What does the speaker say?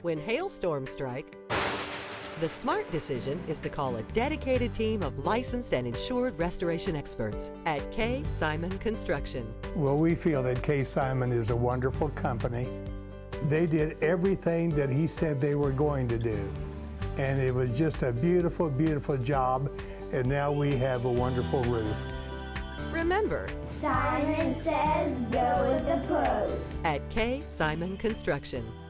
When hailstorms strike, the smart decision is to call a dedicated team of licensed and insured restoration experts at K. Simon Construction. Well, we feel that K. Simon is a wonderful company. They did everything that he said they were going to do. And it was just a beautiful, beautiful job. And now we have a wonderful roof. Remember, Simon says go with the pros at K. Simon Construction.